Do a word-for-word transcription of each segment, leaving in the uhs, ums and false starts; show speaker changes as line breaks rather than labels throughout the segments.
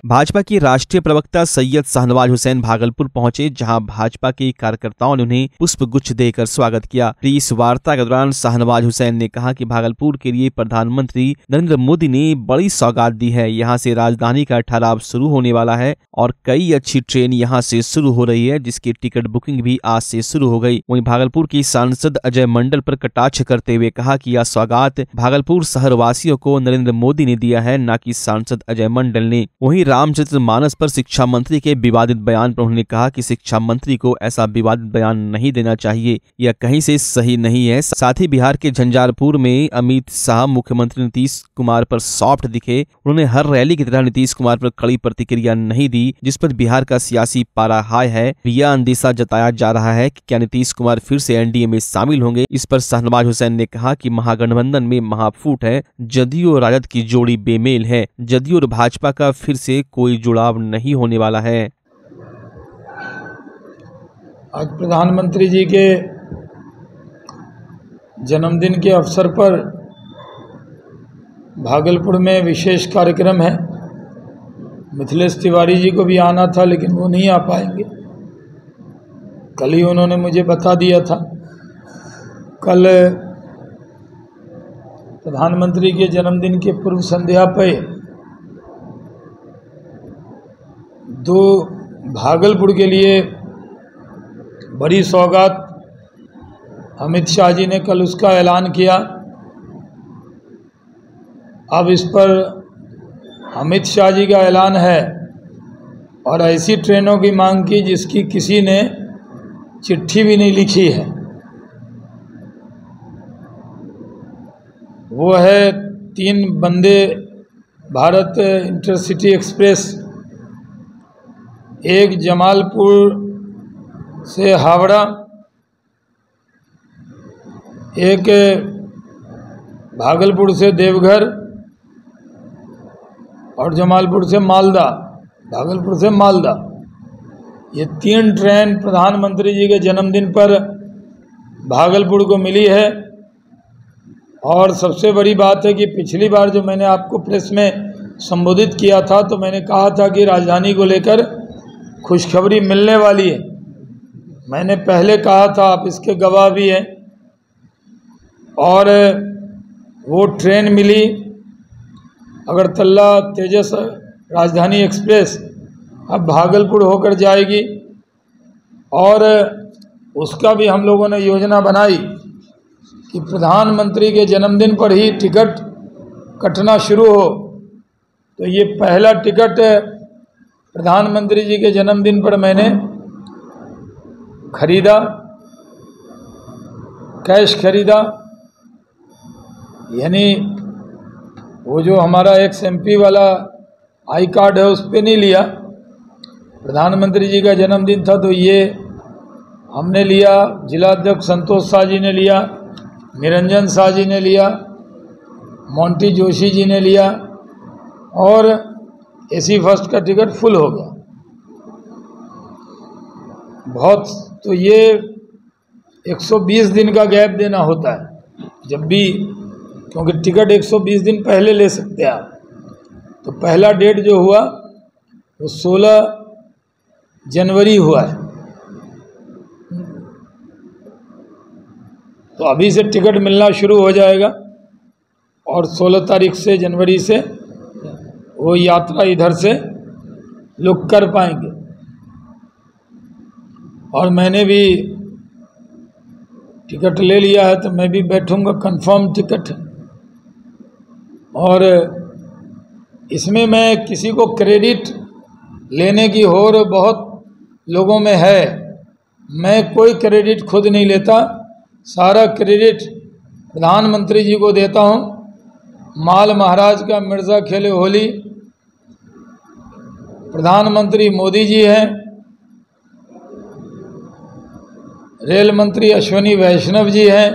भाजपा के राष्ट्रीय प्रवक्ता सैयद शाहनवाज हुसैन भागलपुर पहुंचे, जहां भाजपा के कार्यकर्ताओं ने उन्हें पुष्प गुच्छ देकर स्वागत किया। प्रेस वार्ता के दौरान शाहनवाज हुसैन ने कहा कि भागलपुर के लिए प्रधानमंत्री नरेंद्र मोदी ने बड़ी सौगात दी है। यहां से राजधानी का ठहराव शुरू होने वाला है और कई अच्छी ट्रेन यहां से शुरू हो रही है, जिसकी टिकट बुकिंग भी आज से शुरू हो गई। वहीं भागलपुर की सांसद अजय मंडल पर कटाक्ष करते हुए कहा कि यह सौगात भागलपुर शहर वासियों को नरेंद्र मोदी ने दिया है, न कि सांसद अजय मंडल ने। वहीं रामचरित मानस पर शिक्षा मंत्री के विवादित बयान पर उन्होंने कहा कि शिक्षा मंत्री को ऐसा विवादित बयान नहीं देना चाहिए, यह कहीं से सही नहीं है। साथ ही बिहार के झंझारपुर में अमित शाह मुख्यमंत्री नीतीश कुमार पर सॉफ्ट दिखे। उन्होंने हर रैली की तरह नीतीश कुमार पर कड़ी प्रतिक्रिया नहीं दी, जिस पर बिहार का सियासी पारा हाई है। यह अंदेशा जताया जा रहा है कि क्या नीतीश कुमार फिर से एनडीए में शामिल होंगे। इस पर शाहनवाज हुसैन ने कहा कि महागठबंधन में महाफूट है, जदयू और राजद की जोड़ी बेमेल है। जदयू और भाजपा का फिर से कोई जुड़ाव नहीं होने वाला है।
आज प्रधानमंत्री जी के जन्मदिन के अवसर पर भागलपुर में विशेष कार्यक्रम है। मिथिलेश तिवारी जी को भी आना था, लेकिन वो नहीं आ पाएंगे। कल ही उन्होंने मुझे बता दिया था। कल प्रधानमंत्री के जन्मदिन के पूर्व संध्या पर तो भागलपुर के लिए बड़ी सौगात अमित शाह जी ने कल उसका ऐलान किया। अब इस पर अमित शाह जी का ऐलान है और ऐसी ट्रेनों की मांग की जिसकी किसी ने चिट्ठी भी नहीं लिखी है। वो है तीन वंदे भारत इंटरसिटी एक्सप्रेस, एक जमालपुर से हावड़ा, एक भागलपुर से देवघर और जमालपुर से मालदा, भागलपुर से मालदा। ये तीन ट्रेन प्रधानमंत्री जी के जन्मदिन पर भागलपुर को मिली है। और सबसे बड़ी बात है कि पिछली बार जो मैंने आपको प्रेस में संबोधित किया था, तो मैंने कहा था कि राजधानी को लेकर खुशखबरी मिलने वाली है। मैंने पहले कहा था, आप इसके गवाह भी हैं। और वो ट्रेन मिली, अगरतला तेजस राजधानी एक्सप्रेस अब भागलपुर होकर जाएगी। और उसका भी हम लोगों ने योजना बनाई कि प्रधानमंत्री के जन्मदिन पर ही टिकट कटना शुरू हो। तो ये पहला टिकट प्रधानमंत्री जी के जन्मदिन पर मैंने खरीदा, कैश खरीदा। यानी वो जो हमारा एक्स एमपी वाला आई कार्ड है उस पर नहीं लिया। प्रधानमंत्री जी का जन्मदिन था तो ये हमने लिया, जिला अध्यक्ष संतोष शाह जी ने लिया, निरंजन शाह जी ने लिया, मोंटी जोशी जी ने लिया और एसी फर्स्ट का टिकट फुल हो गया। बहुत तो ये एक सौ बीस दिन का गैप देना होता है जब भी, क्योंकि टिकट एक सौ बीस दिन पहले ले सकते हैं आप। तो पहला डेट जो हुआ वो सोलह जनवरी हुआ है। तो अभी से टिकट मिलना शुरू हो जाएगा और सोलह तारीख से जनवरी से वो यात्रा इधर से लोग कर पाएंगे। और मैंने भी टिकट ले लिया है, तो मैं भी बैठूंगा, कंफर्म टिकट है। और इसमें मैं किसी को क्रेडिट लेने की होड़ बहुत लोगों में है। मैं कोई क्रेडिट खुद नहीं लेता, सारा क्रेडिट प्रधानमंत्री जी को देता हूँ। माल महाराज का मिर्ज़ा खेले होली प्रधानमंत्री मोदी जी हैं। रेल मंत्री अश्विनी वैष्णव जी हैं।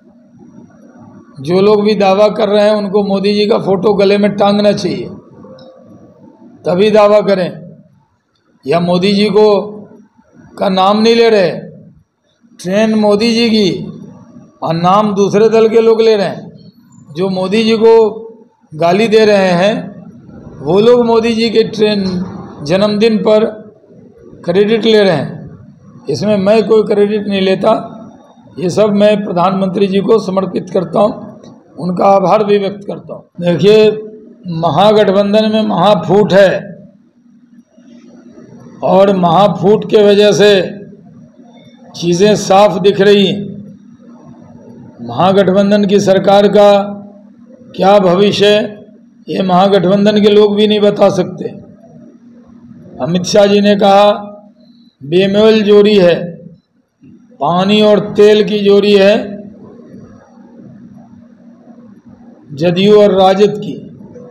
जो लोग भी दावा कर रहे हैं उनको मोदी जी का फोटो गले में टांगना चाहिए, तभी दावा करें। या मोदी जी को का नाम नहीं ले रहे, ट्रेन मोदी जी की और नाम दूसरे दल के लोग ले रहे हैं। जो मोदी जी को गाली दे रहे हैं वो लोग मोदी जी के ट्रेन जन्मदिन पर क्रेडिट ले रहे हैं, इसमें मैं कोई क्रेडिट नहीं लेता। ये सब मैं प्रधानमंत्री जी को समर्पित करता हूँ, उनका आभार भी व्यक्त करता हूँ। देखिए, महागठबंधन में महाफूट है और महाफूट के वजह से चीज़ें साफ दिख रही हैं। महागठबंधन की सरकार का क्या भविष्य ये महागठबंधन के लोग भी नहीं बता सकते। अमित शाह जी ने कहा बेमेल जोड़ी है, पानी और तेल की जोड़ी है जदयू और राजद की।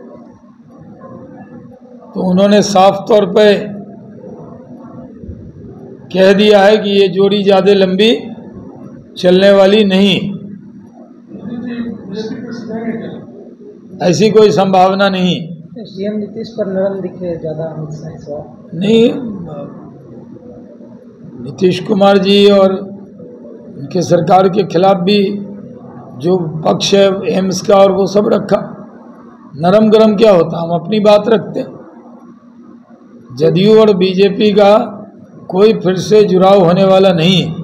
तो उन्होंने साफ तौर पे कह दिया है कि ये जोड़ी ज़्यादा लंबी चलने वाली नहीं, ऐसी कोई संभावना नहीं।
सीएम नीतीश पर नरम दिखे ज़्यादा अमित शाह इस बार?
नहीं, नीतीश कुमार जी और उनके सरकार के खिलाफ भी जो पक्ष है एम्स का और वो सब रखा। नरम गरम क्या होता, हम अपनी बात रखते हैं। जदयू और बीजेपी का कोई फिर से जुड़ाव होने वाला नहीं है।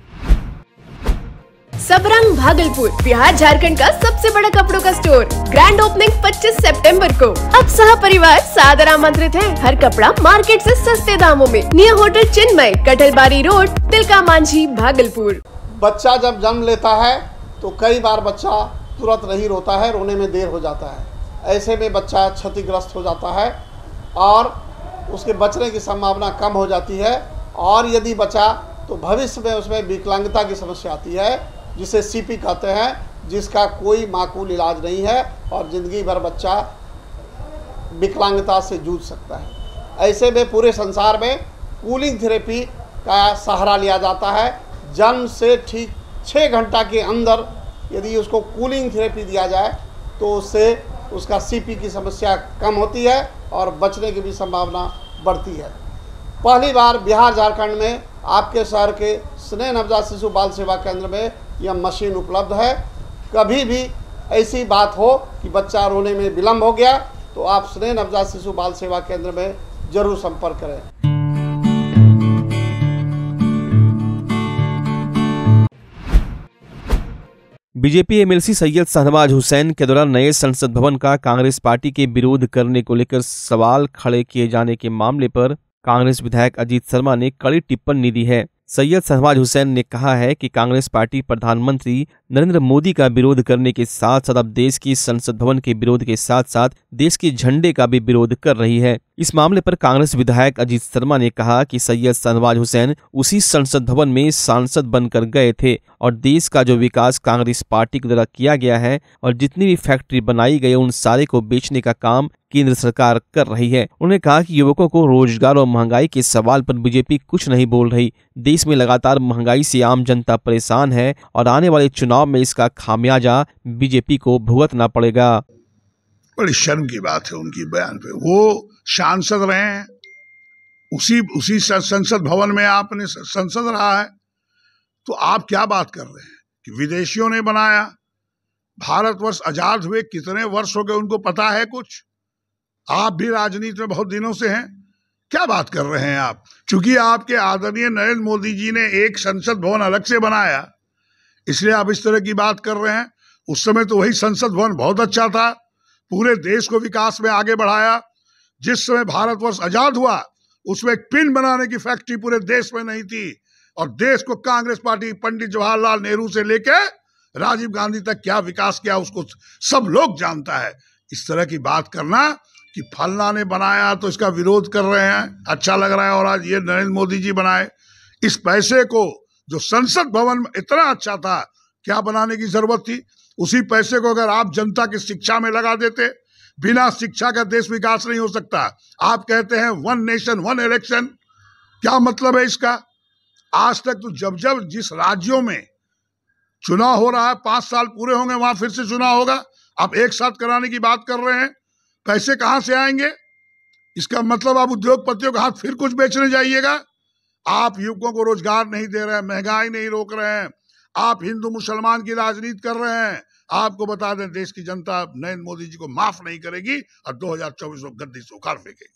सबरंग भागलपुर बिहार झारखंड का सबसे बड़ा कपड़ों का स्टोर, ग्रैंड ओपनिंग पच्चीस सितंबर को। अब सह परिवार सादर आमंत्रित है। हर कपड़ा मार्केट से सस्ते दामों में। Near hotel Chinmay, Katalbari road, Tilka Manjhi, Bhagalpur.
बच्चा जब जन्म लेता है तो कई बार बच्चा तुरंत नहीं रोता है, रोने में देर हो जाता है। ऐसे में बच्चा क्षतिग्रस्त हो जाता है और उसके बचने की संभावना कम हो जाती है। और यदि बचा तो भविष्य में उसमें विकलांगता की समस्या आती है, जिसे सीपी कहते हैं, जिसका कोई माकूल इलाज नहीं है और ज़िंदगी भर बच्चा विकलांगता से जूझ सकता है। ऐसे में पूरे संसार में कूलिंग थेरेपी का सहारा लिया जाता है। जन्म से ठीक छः घंटा के अंदर यदि उसको कूलिंग थेरेपी दिया जाए तो उससे उसका सीपी की समस्या कम होती है और बचने की भी संभावना बढ़ती है। पहली बार बिहार झारखंड में आपके शहर के स्नेह नवजात शिशु बाल सेवा केंद्र में यह मशीन उपलब्ध है। कभी भी ऐसी बात हो कि बच्चा रोने में विलम्ब हो गया तो आप स्नेह नवजात शिशु बाल सेवा केंद्र में जरूर संपर्क करें।
बीजेपी एमएलसी सैयद शाहनवाज हुसैन के द्वारा नए संसद भवन का कांग्रेस पार्टी के विरोध करने को लेकर सवाल खड़े किए जाने के मामले पर कांग्रेस विधायक अजीत शर्मा ने कड़ी टिप्पणी दी है। सैयद शाहनवाज हुसैन ने कहा है कि कांग्रेस पार्टी प्रधानमंत्री नरेंद्र मोदी का विरोध करने के साथ साथ अब देश की संसद भवन के विरोध के साथ साथ देश के झंडे का भी विरोध कर रही है। इस मामले पर कांग्रेस विधायक अजीत शर्मा ने कहा कि सैयद शाहनवाज हुसैन उसी संसद भवन में सांसद बनकर गए थे और देश का जो विकास कांग्रेस पार्टी के द्वारा किया गया है और जितनी भी फैक्ट्री बनाई गई उन सारे को बेचने का काम केंद्र सरकार कर रही है। उन्होंने कहा कि युवकों को रोजगार और महंगाई के सवाल पर बीजेपी कुछ नहीं बोल रही। देश में लगातार महंगाई से आम जनता परेशान है और आने वाले चुनाव में इसका खामियाजा बीजेपी को भुगतना पड़ेगा।
बड़ी शर्म की बात है उनकी बयान पे। वो सांसद रहे हैं, उसी उसी संसद भवन में आपने संसद रहा है, तो आप क्या बात कर रहे हैं कि विदेशियों ने बनाया। भारतवर्ष आजाद हुए कितने वर्ष हो गए उनको पता है कुछ? आप भी राजनीति में बहुत दिनों से हैं, क्या बात कर रहे हैं आप? चूंकि आपके आदरणीय नरेंद्र मोदी जी ने एक संसद भवन अलग से बनाया इसलिए आप इस तरह की बात कर रहे हैं। उस समय तो वही संसद भवन बहुत अच्छा था, पूरे देश को विकास में आगे बढ़ाया। जिस समय भारतवर्ष आजाद हुआ उसमें एक पिन बनाने की फैक्ट्री पूरे देश में नहीं थी और देश को कांग्रेस पार्टी पंडित जवाहरलाल नेहरू से लेकर राजीव गांधी तक क्या विकास किया उसको सब लोग जानता है। इस तरह की बात करना कि फलना ने बनाया तो इसका विरोध कर रहे हैं, अच्छा लग रहा है, और आज ये नरेंद्र मोदी जी बनाए। इस पैसे को जो संसद भवन इतना अच्छा था, क्या बनाने की जरूरत थी? उसी पैसे को अगर आप जनता की शिक्षा में लगा देते, बिना शिक्षा का देश विकास नहीं हो सकता। आप कहते हैं वन नेशन वन इलेक्शन, क्या मतलब है इसका? आज तक तो जब जब जिस राज्यों में चुनाव हो रहा है, पांच साल पूरे होंगे वहां फिर से चुनाव होगा, आप एक साथ कराने की बात कर रहे हैं। पैसे कहां से आएंगे? इसका मतलब आप उद्योगपतियों के हाथ फिर कुछ बेचने जाइएगा। आप युवकों को रोजगार नहीं दे रहे हैं, महंगाई नहीं रोक रहे हैं, आप हिंदू मुसलमान की राजनीति कर रहे हैं। आपको बता दें, देश की जनता नरेंद्र मोदी जी को माफ नहीं करेगी और दो हज़ार चौबीस में गद्दी से उखाड़ फेंकेगी।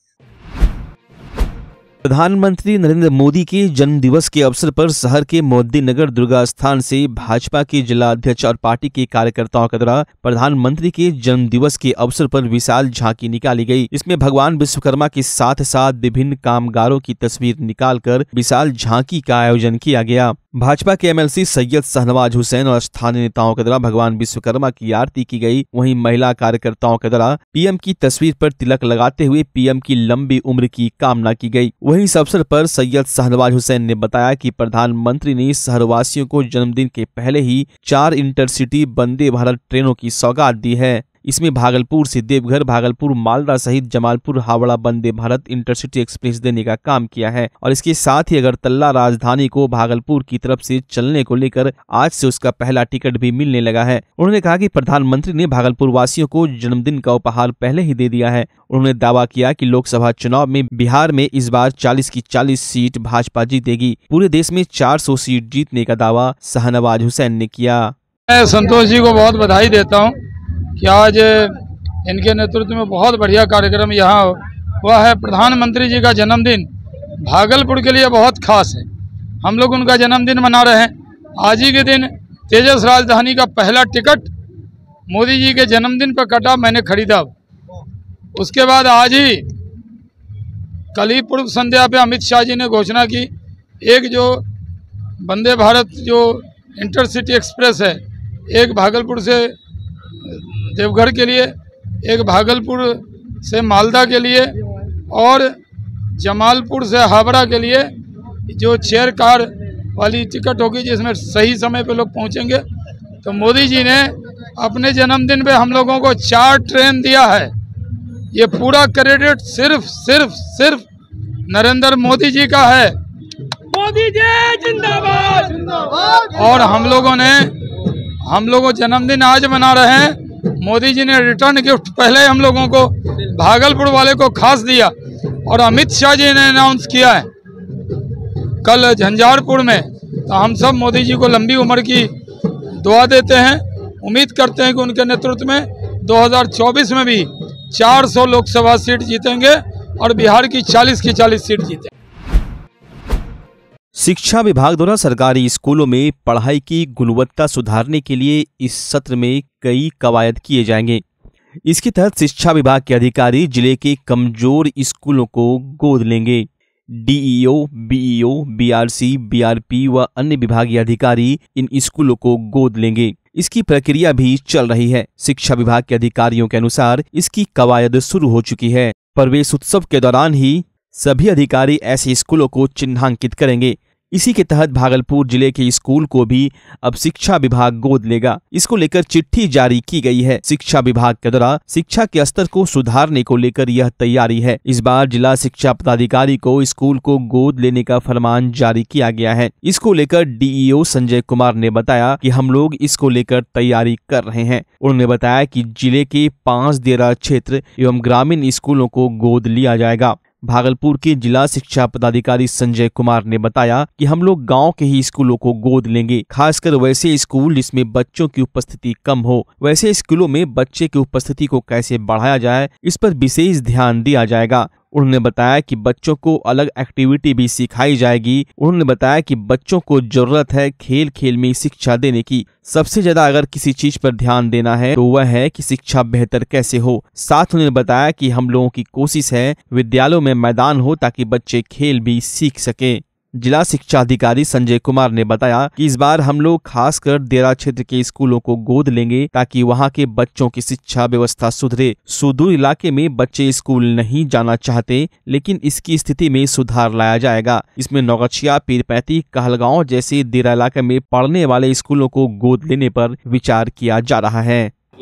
प्रधानमंत्री नरेंद्र मोदी के जन्म दिवस के अवसर पर शहर के मोदी-नगर दुर्गा स्थान से भाजपा के जिला अध्यक्ष और पार्टी के कार्यकर्ताओं के द्वारा प्रधानमंत्री के जन्म दिवस के अवसर पर विशाल झांकी निकाली गई। इसमें भगवान विश्वकर्मा के साथ साथ विभिन्न कामगारों की तस्वीर निकालकर विशाल झांकी का आयोजन किया गया। भाजपा के एमएलसी सैयद शाहनवाज हुसैन और स्थानीय नेताओं के द्वारा भगवान विश्वकर्मा की आरती की गई। वहीं महिला कार्यकर्ताओं के द्वारा पीएम की तस्वीर पर तिलक लगाते हुए पीएम की लंबी उम्र की कामना की गई। वहीं इस अवसर पर सैयद शाहनवाज हुसैन ने बताया कि प्रधानमंत्री ने शहरवासियों को जन्मदिन के पहले ही चार इंटरसिटी वंदे भारत ट्रेनों की सौगात दी है। इसमें भागलपुर से देवघर, भागलपुर मालदा सहित जमालपुर हावड़ा वंदे भारत इंटरसिटी एक्सप्रेस देने का काम किया है और इसके साथ ही अगरतला राजधानी को भागलपुर की तरफ से चलने को लेकर आज से उसका पहला टिकट भी मिलने लगा है। उन्होंने कहा कि प्रधानमंत्री ने भागलपुर वासियों को जन्मदिन का उपहार पहले ही दे दिया है। उन्होंने दावा किया कि लोकसभा चुनाव में बिहार में इस बार चालीस की चालीस सीट भाजपा जीतेगी। पूरे देश में चार सौ सीट जीतने का दावा शाहनवाज हुसैन ने किया।
मैं संतोष जी को बहुत बधाई देता हूँ कि आज इनके नेतृत्व में बहुत बढ़िया कार्यक्रम यहाँ हुआ है। प्रधानमंत्री जी का जन्मदिन भागलपुर के लिए बहुत खास है। हम लोग उनका जन्मदिन मना रहे हैं। आज ही के दिन तेजस राजधानी का पहला टिकट मोदी जी के जन्मदिन पर कटा, मैंने खरीदा। उसके बाद आज ही कल ही पूर्व संध्या पे अमित शाह जी ने घोषणा की, एक जो वंदे भारत जो इंटरसिटी एक्सप्रेस है, एक भागलपुर से देवघर के लिए, एक भागलपुर से मालदा के लिए और जमालपुर से हावड़ा के लिए जो चेयर कार वाली टिकट होगी जिसमें सही समय पे लोग पहुंचेंगे। तो मोदी जी ने अपने जन्मदिन पे हम लोगों को चार ट्रेन दिया है। ये पूरा क्रेडिट सिर्फ सिर्फ सिर्फ नरेंद्र मोदी जी का है। मोदी जी जिंदाबाद जिंदाबाद। और हम लोगों ने हम लोगों जन्मदिन आज मना रहे हैं। मोदी जी ने रिटर्न गिफ्ट पहले हम लोगों को भागलपुर वाले को खास दिया और अमित शाह जी ने अनाउंस किया है कल झंझारपुर में। तो हम सब मोदी जी को लंबी उम्र की दुआ देते हैं। उम्मीद करते हैं कि उनके नेतृत्व में दो हज़ार चौबीस में भी चार सौ लोकसभा सीट जीतेंगे और बिहार की चालीस की चालीस सीट जीतेंगे।
शिक्षा विभाग द्वारा सरकारी स्कूलों में पढ़ाई की गुणवत्ता सुधारने के लिए इस सत्र में कई कवायद किए जाएंगे। इसके तहत शिक्षा विभाग के अधिकारी जिले के कमजोर स्कूलों को गोद लेंगे। डीईओ, बीईओ, बीआरसी, बीआरपी व अन्य विभागीय अधिकारी इन स्कूलों को गोद लेंगे। इसकी प्रक्रिया भी चल रही है। शिक्षा विभाग के अधिकारियों के अनुसार इसकी कवायद शुरू हो चुकी है। प्रवेश उत्सव के दौरान ही सभी अधिकारी ऐसे स्कूलों को चिन्हांकित करेंगे। इसी के तहत भागलपुर जिले के स्कूल को भी अब शिक्षा विभाग गोद लेगा। इसको लेकर चिट्ठी जारी की गई है। शिक्षा विभाग के द्वारा शिक्षा के स्तर को सुधारने को लेकर यह तैयारी है। इस बार जिला शिक्षा पदाधिकारी को स्कूल को गोद लेने का फरमान जारी किया गया है। इसको लेकर डीईओ संजय कुमार ने बताया कि हम लोग इसको लेकर तैयारी कर रहे हैं। उन्होंने बताया कि जिले के पांच देरा क्षेत्र एवं ग्रामीण स्कूलों को गोद लिया जाएगा। भागलपुर के जिला शिक्षा पदाधिकारी संजय कुमार ने बताया कि हम लोग गांव के ही स्कूलों को गोद लेंगे, खासकर वैसे स्कूल जिसमें बच्चों की उपस्थिति कम हो। वैसे स्कूलों में बच्चे की उपस्थिति को कैसे बढ़ाया जाए, इस पर विशेष ध्यान दिया जाएगा। उन्होंने बताया कि बच्चों को अलग एक्टिविटी भी सिखाई जाएगी। उन्होंने बताया कि बच्चों को जरूरत है खेल खेल में शिक्षा देने की। सबसे ज्यादा अगर किसी चीज पर ध्यान देना है तो वह है कि शिक्षा बेहतर कैसे हो। साथ उन्होंने बताया कि हम लोगों की कोशिश है विद्यालयों में मैदान हो ताकि बच्चे खेल भी सीख सके। जिला शिक्षा अधिकारी संजय कुमार ने बताया कि इस बार हम लोग खासकर देरा क्षेत्र के स्कूलों को गोद लेंगे ताकि वहां के बच्चों की शिक्षा व्यवस्था सुधरे। सुदूर इलाके में बच्चे स्कूल नहीं जाना चाहते, लेकिन इसकी स्थिति में सुधार लाया जाएगा। इसमें नौगछिया, पीरपैंती, कहलगांव जैसे देरा इलाके में पढ़ने वाले स्कूलों को गोद लेने पर विचार किया जा रहा है।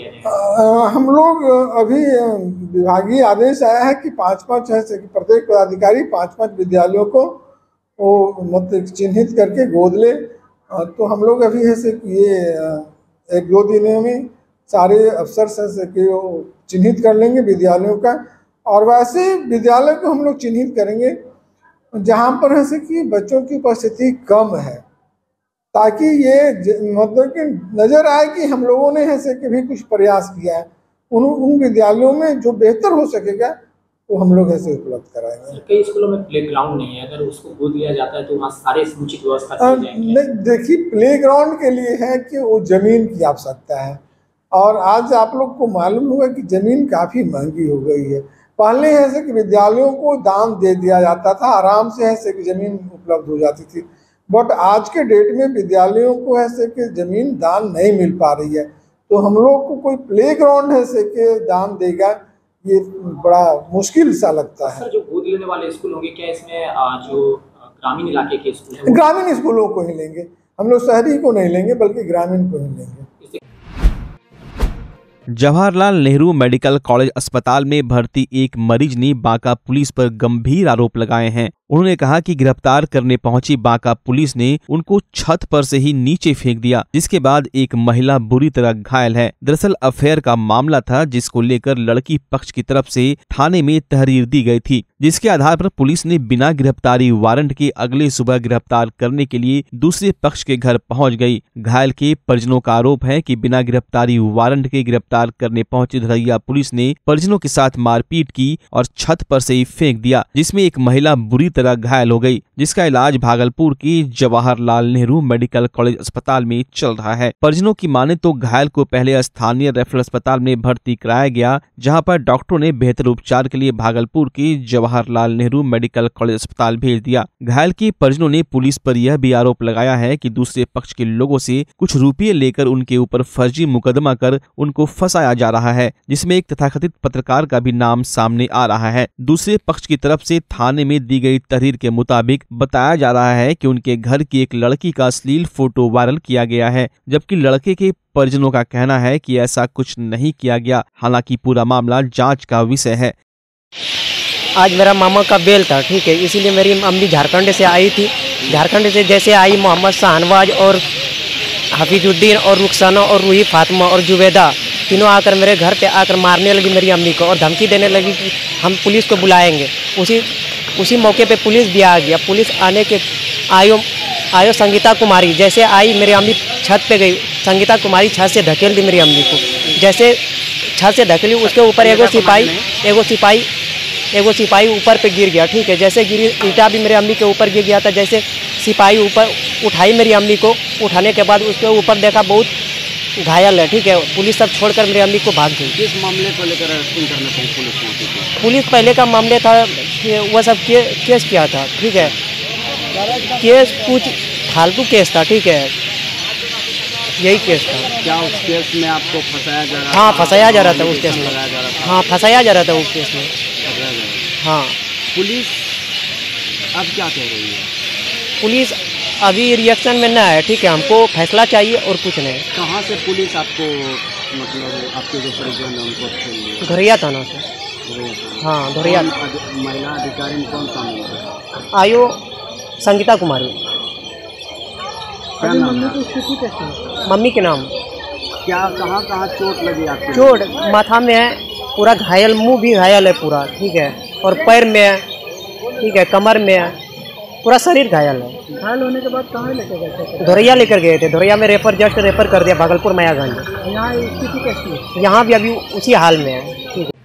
हम लोग अभी विभागीय आदेश आया है कि पाँच पाँच प्रत्येक पदाधिकारी पाँच पाँच विद्यालयों को वो मतलब चिन्हित करके गोद ले। तो हम लोग अभी ऐसे ये एक दो दिनों में सारे अफसर से चिन्हित कर लेंगे विद्यालयों का, और वैसे विद्यालय को हम लोग चिन्हित करेंगे जहाँ पर ऐसे कि बच्चों की उपस्थिति कम है, ताकि ये मतलब कि नज़र आए कि हम लोगों ने ऐसे कि भी कुछ प्रयास किया है। उन उन विद्यालयों में जो बेहतर हो सकेगा वो हम लोग ऐसे उपलब्ध कराएंगे।
कई स्कूलों में प्ले ग्राउंड नहीं है, अगर उसको गोद लिया जाता है तो वहाँ सारे समुचित व्यवस्था की जाएगी।
देखिए, प्ले ग्राउंड के लिए है कि वो जमीन की आवश्यकता है, और आज आप लोग को मालूम होगा कि जमीन काफ़ी महंगी हो गई है। पहले ऐसे कि विद्यालयों को दान दे दिया जाता था, आराम से ऐसे कि जमीन उपलब्ध हो जाती थी, बट आज के डेट में विद्यालयों को ऐसे कि जमीन दान नहीं मिल पा रही है। तो हम लोग को कोई प्ले ग्राउंड ऐसे के दान देगा, ये बड़ा मुश्किल सा लगता है।
सर, जो गोद लेने वाले स्कूल होंगे, क्या इसमें जो ग्रामीण इलाके के स्कूल हैं,
ग्रामीण स्कूलों को ही लेंगे हम लोग, शहरी को नहीं लेंगे बल्कि ग्रामीण को ही लेंगे।
जवाहरलाल नेहरू मेडिकल कॉलेज अस्पताल में भर्ती एक मरीज ने बांका पुलिस पर गंभीर आरोप लगाए हैं। उन्होंने कहा कि गिरफ्तार करने पहुंची बांका पुलिस ने उनको छत पर से ही नीचे फेंक दिया, जिसके बाद एक महिला बुरी तरह घायल है। दरअसल अफेयर का मामला था, जिसको लेकर लड़की पक्ष की तरफ से थाने में तहरीर दी गई थी, जिसके आधार पर पुलिस ने बिना गिरफ्तारी वारंट के अगले सुबह गिरफ्तार करने के लिए दूसरे पक्ष के घर पहुंच गई। घायल के परिजनों का आरोप है कि बिना गिरफ्तारी वारंट के गिरफ्तार करने पहुंची धरैया पुलिस ने परिजनों के साथ मारपीट की और छत पर से ही फेंक दिया, जिसमें एक महिला बुरी तरह घायल हो गई, जिसका इलाज भागलपुर की जवाहरलाल नेहरू मेडिकल कॉलेज अस्पताल में चल रहा है। परिजनों की माने तो घायल को पहले स्थानीय रेफरल अस्पताल में भर्ती कराया गया, जहां पर डॉक्टरों ने बेहतर उपचार के लिए भागलपुर की जवाहरलाल नेहरू मेडिकल कॉलेज अस्पताल भेज दिया। घायल के परिजनों ने पुलिस पर यह भी आरोप लगाया है कि दूसरे पक्ष के लोगों से कुछ रुपये लेकर उनके ऊपर फर्जी मुकदमा कर उनको फंसाया जा रहा है, जिसमें एक तथाकथित पत्रकार का भी नाम सामने आ रहा है। दूसरे पक्ष की तरफ से थाने में दी गई तहरीर के मुताबिक बताया जा रहा है कि उनके घर की एक लड़की का अश्लील फोटो वायरल किया गया है, जबकि लड़के के परिजनों का कहना है कि ऐसा कुछ नहीं किया गया। हालांकि पूरा मामला जांच का विषय है।
आज मेरा मामा का बेल था, ठीक है, इसीलिए मेरी मम्मी झारखंड से आई थी। झारखंड से जैसे आई, मोहम्मद शाहनवाज और हफीजुद्दीन और रुखसाना और रूही फातिमा और जुबैदा तीनों आकर मेरे घर पे आकर मारने लगी मेरी अम्मी को और धमकी देने लगी कि हम पुलिस को बुलाएंगे। उसी उसी मौके पे पुलिस भी आ गया। पुलिस आने के आयो आयो संगीता कुमारी जैसे आई, मेरी अम्मी छत पे गई, संगीता कुमारी छत से धकेल दी मेरी अम्मी को। जैसे छत से धकेली, उसके ऊपर एगो सिपाही एगो सिपाही एगो सिपाही ऊपर पे गिर गया, ठीक है। जैसे गिरी, ईंटा भी मेरे अम्मी के ऊपर गिर गया था। जैसे सिपाही ऊपर उठाई मेरी अम्मी को, उठाने के बाद उसके ऊपर देखा बहुत घायल है, ठीक है। पुलिस सब छोड़कर मेरी अम्मी को भाग गई।
किस मामले को लेकर पुलिस पहुंची थी?
पुलिस पहले का मामले था कि वह सब के, केस किया था, ठीक है। केस कुछ फालतू केस था, ठीक है, यही केस था।
क्या उस केस में आपको फंसाया जा रहा था?
हाँ, फंसाया जा रहा था उस केस में। हाँ, फंसाया जा रहा था उस केस में। हाँ।
पुलिस अब क्या कह रही है?
पुलिस अभी रिएक्शन में ना है, ठीक है। हमको फैसला चाहिए और कुछ नहीं।
कहाँ से पुलिस आपको, मतलब आपके जो परिजन है उनको?
धोरिया थाना से। हाँ, धोरिया।
महिला अधिकारी में कौन काम है?
आयो संगीता कुमारी।
क्या नाम है?
मम्मी के नाम।
क्या कहाँ कहाँ चोट लगी आपको?
चोट माथा में है, पूरा घायल, मुंह भी घायल है पूरा, ठीक है, और पैर में है, ठीक है, कमर में है, पूरा शरीर घायल है।
घायल होने के बाद कहाँ लेकर गए थे?
धोरिया लेकर गए थे। धोरिया में रेफर जस्ट रेफर कर दिया भागलपुर मायागंज।
यहाँ स्थिति कैसी है?
यहाँ भी अभी उसी हाल में है, ठीक है।